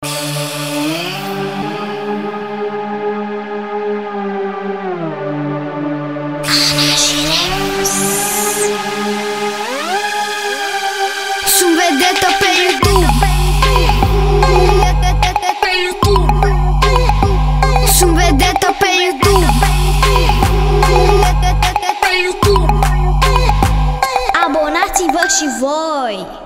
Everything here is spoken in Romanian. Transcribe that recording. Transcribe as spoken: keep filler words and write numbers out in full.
Sunt vedetă pe YouTube. Pe YouTube. Sunt vedetă pe YouTube. Pe YouTube. Abonați-vă și voi.